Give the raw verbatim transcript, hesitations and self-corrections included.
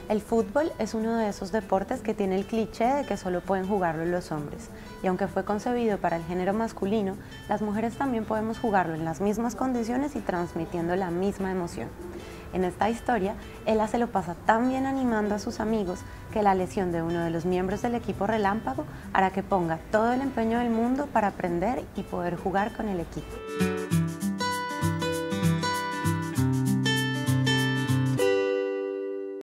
El fútbol es uno de esos deportes que tiene el cliché de que solo pueden jugarlo los hombres, y aunque fue concebido para el género masculino, las mujeres también podemos jugarlo en las mismas condiciones y transmitiendo la misma emoción. En esta historia, Ela se lo pasa tan bien animando a sus amigos que la lesión de uno de los miembros del equipo relámpago hará que ponga todo el empeño del mundo para aprender y poder jugar con el equipo.